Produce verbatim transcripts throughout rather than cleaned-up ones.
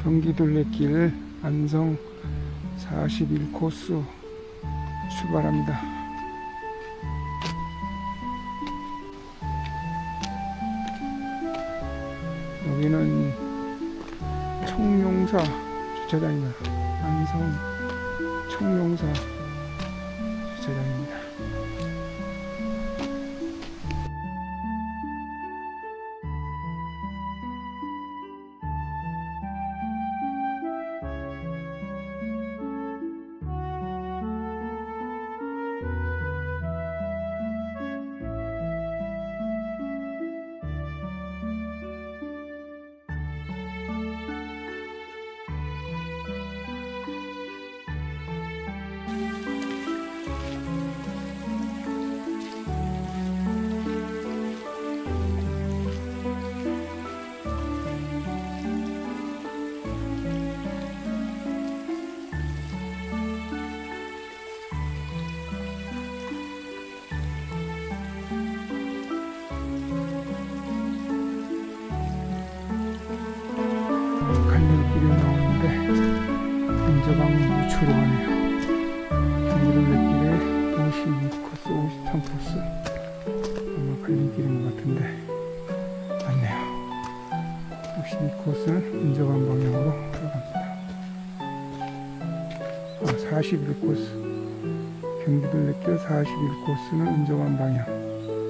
경기둘레길 안성 사십일 코스 출발합니다. 여기는 청룡사 주차장입니다. 안성 청룡사 주차장입니다. 갈림길이 나오는데 인저강 우측으로 가네요. 경기둘레길에 오십이 코스, 오십삼 코스 아마 갈림길인 것 같은데 맞네요. 오십이 코스는 인저강 방향으로 들어갑니다. 아, 사십일 코스 경기둘레길 사십일 코스는 인저강 방향.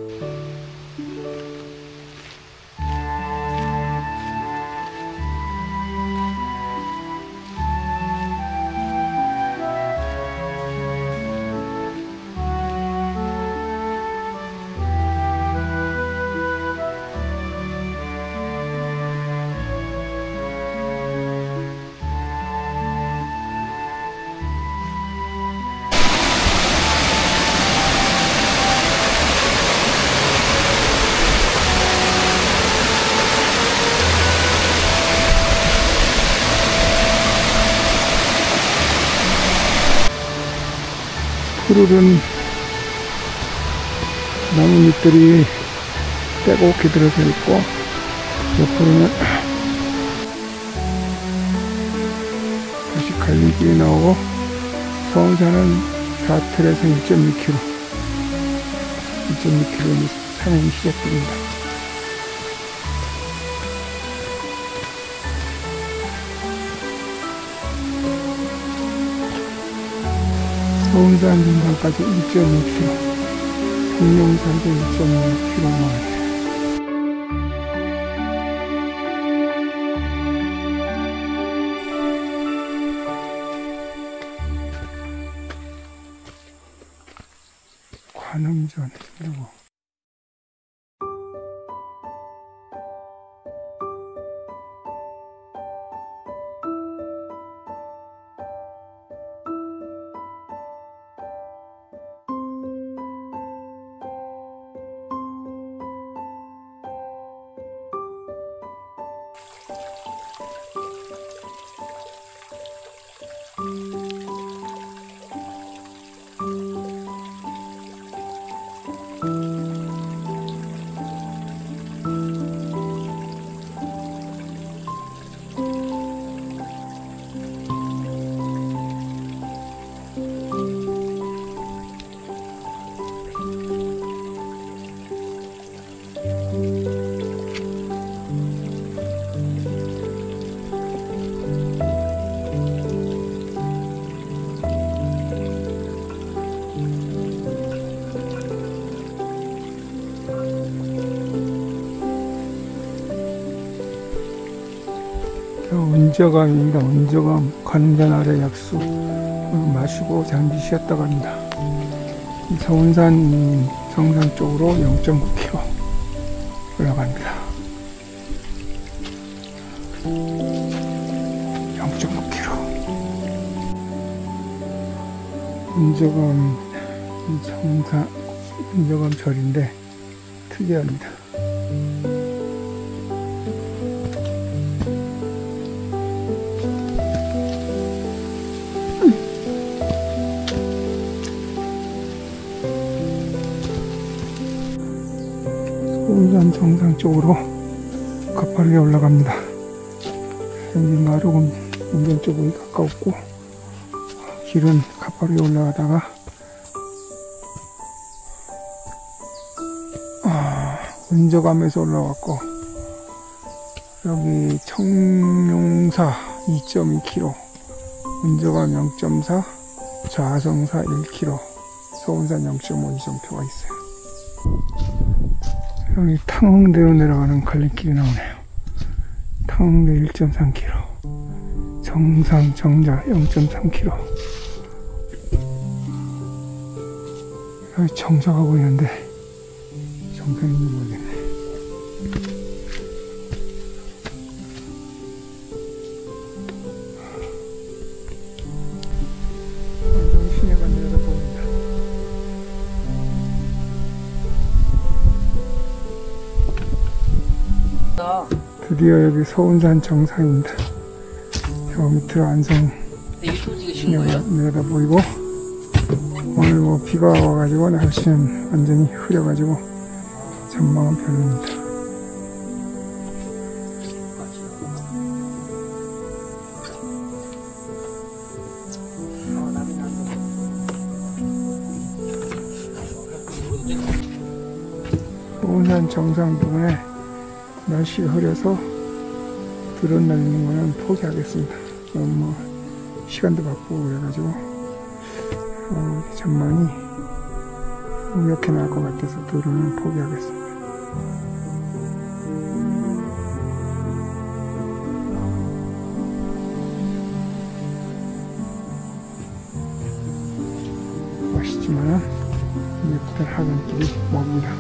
푸르른 나뭇잎들이 빼곡히 들어서 있고 옆으로는 다시 갈림길이 나오고 서운산은 사 틀에서 일 점 이 킬로미터 일 점 이 킬로미터 산행이 시작됩니다. 서운산 중간까지 일 점 이 킬로미터, 청룡산도 일 점 이 킬로미터. 관음전 그리고 은저감입니다. 은저감 관음산 아래 약수 마시고 잠시 쉬었다 갑니다. 서운산 정상 쪽으로 영 점 구 킬로미터 올라갑니다. 영 점 구 킬로미터. 은저감 정상 은저감 절인데 특이합니다. 서운산 정상 쪽으로 가파르게 올라갑니다. 여기 마루은 인근 쪽이 가까웠고, 길은 가파르게 올라가다가 아, 은저감에서 올라왔고, 여기 청룡사 이 점 이 킬로미터, 은저감 영 점 사, 좌성사 일 킬로미터, 서운산 영 점 오 이정표가 있어요. 여기 탕흥대로 내려가는 갈림길이 나오네요. 탕흥대 일 점 삼 킬로미터, 정상 정자 영 점 삼 킬로미터. 여기 정자가 보이는데 정상인지 모르겠네. 완전 시내가 내려다 보인다. 드디어 여기 서운산 정상입니다. 저 밑으로 안성 시내가 내려다 보이고, 오늘 뭐 비가 와가지고 날씨는 완전히 흐려가지고 전망은 별로입니다. 서운산 정상 부근에 날씨가 흐려서 드론 날리는 거는 포기하겠습니다. 너무 뭐 시간도 바쁘고 그래가지고 어, 전망이 우엽게 나올 것 같아서 드론은 포기하겠습니다. 맛있지만은 예쁜 하산길이 멉니다.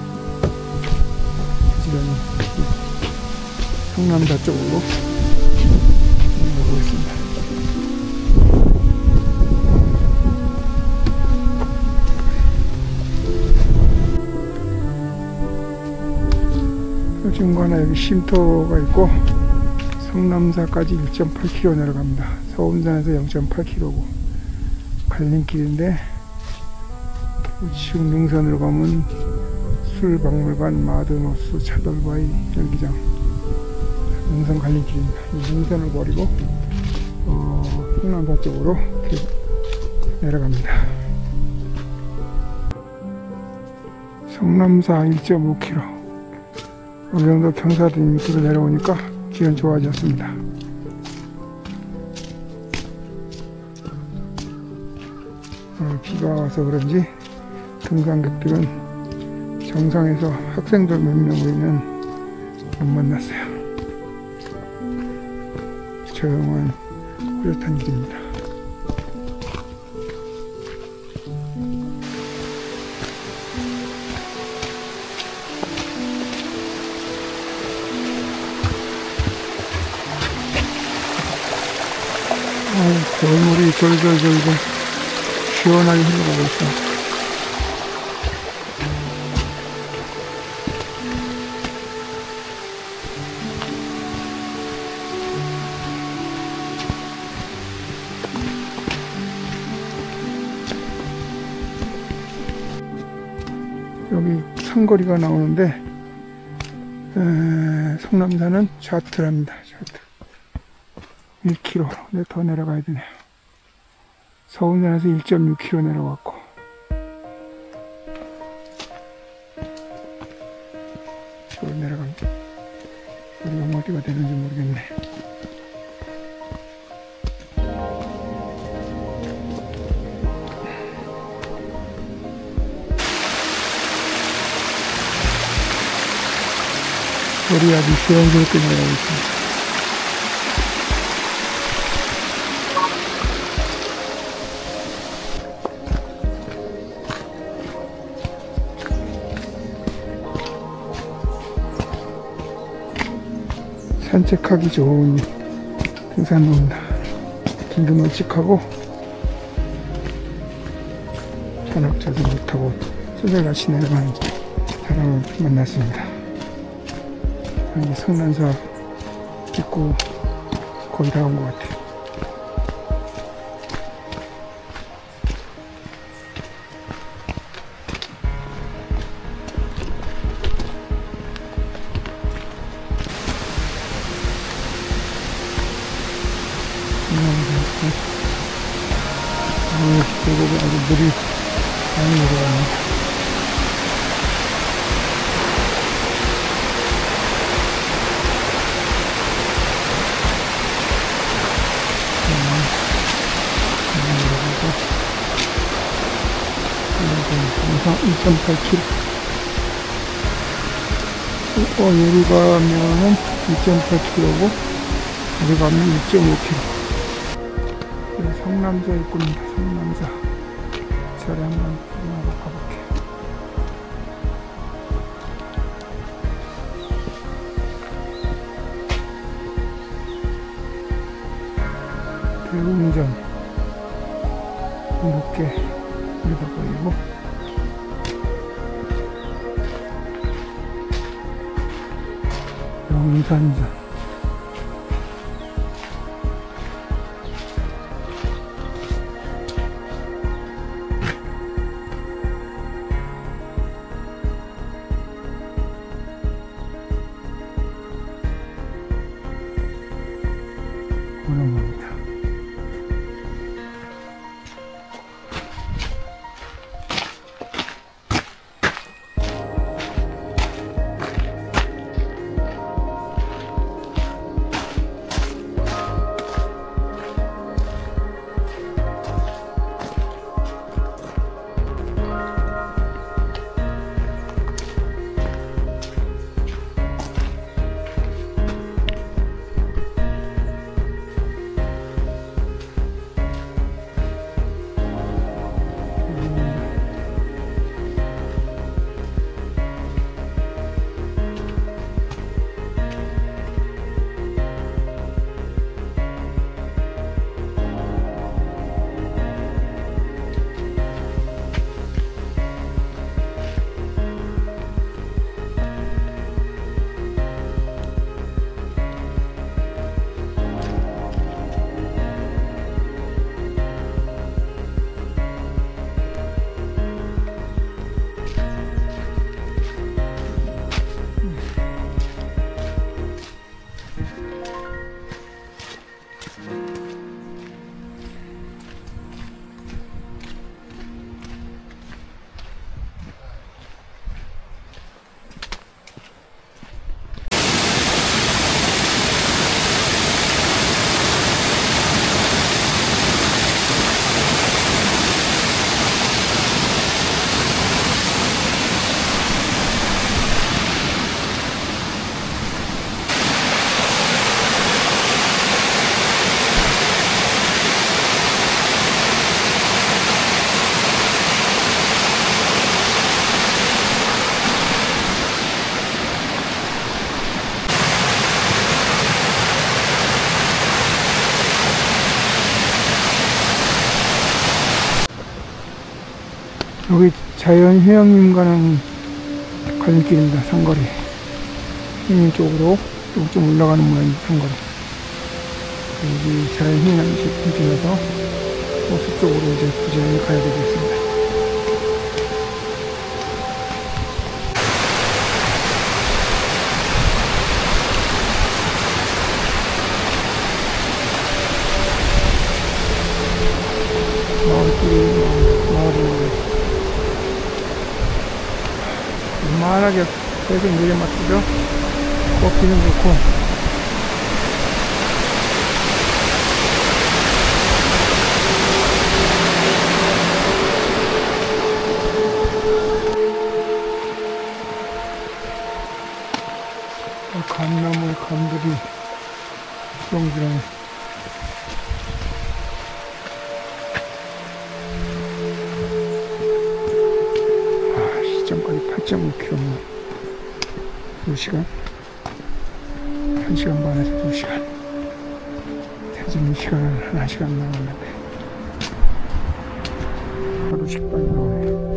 부지런히 성남사 쪽으로 가고 있습니다. 중간에 여기 쉼터가 있고, 성남사까지 일 점 팔 킬로미터 내려갑니다. 서운산에서 영 점 팔 킬로미터고 갈림길인데, 우측 능선으로 가면 술박물관, 마드노스, 차돌바위, 열기장, 능선 갈림길입니다. 이 능선을 버리고 어, 성남사 쪽으로 이렇게 내려갑니다. 성남사 일 점 오 킬로미터. 어느 정도 경사도 밑으로 내려오니까 길은 좋아졌습니다. 오늘 비가 와서 그런지 등산객들은 정상에서 학생들 몇 명 우리는 못 만났어요. 조용한 흐릿한 길입니다. 겨울물이 졸졸졸졸 시원하게 흘러가고 있습니다. 여기 상거리가 나오는데, 에, 성남사는 좌트랍니다. 좌트. 일 킬로미터. 근데 더 내려가야 되네요. 서운산에서 일 점 육 킬로미터 내려갔고, 저로 내려갑니다. 여기가 어디가 되는지 모르겠네. 물이 아주 시원스럽게 내려가고 있습니다. 산책하기 좋은 등산로입니다. 길도 널찍하고 산악자도 못하고 쏘살같이 내려가는 사람을 만났습니다. 여기 성남사 입구 거의 다 온 것 같아요. 어, 계곡에 아주 물이 많이 내려갑니다. 영상 이 점 팔 킬로미터. 어, 여기 가면은 이 점 팔 킬로미터고, 여기 가면 이 점 오 킬로미터. 여기 성남사 입구입니다. 성남사. 절에 한번 구경하러 가볼게요. 대웅전. 이렇게 여기다 보이고, 영산전. 그런 겁니다. 여기 자연휴양림 가는 갈림길입니다. 상거리. 휴양림 쪽으로 좀 올라가는 모양인 상거리. 여기 자연휴양림 지나서 호수 쪽으로 이제 부지런히 가야 되겠습니다. 마을길이, 마을이 만하게 계속 내려맞추죠. 걷기는 좋고. 감나무의 감들이 주렁주렁. 시점까지 팔 점 오 킬로미터. 두 시간, 한 시간 반에서 두 시간. 대진 시간은 한 시간 남았는데 하루 식빵이 나오네요.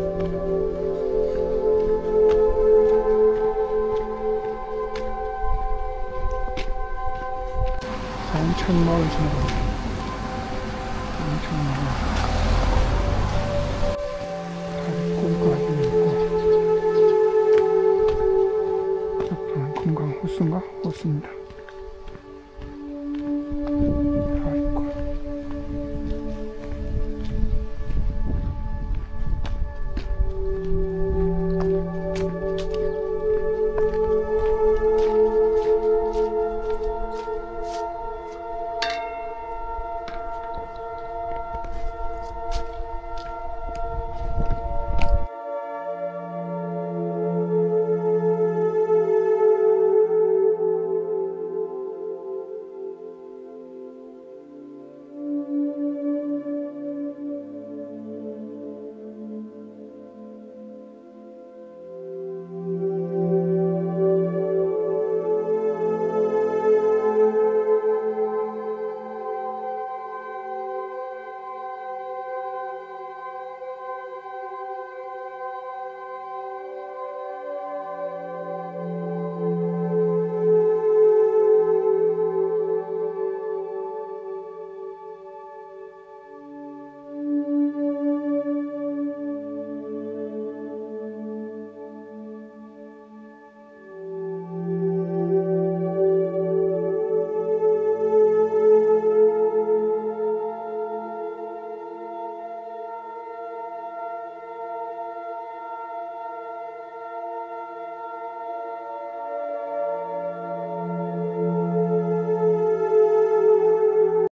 산천마을 지나갑니다. 산천마을. 건강 호수인가? 호수입니다.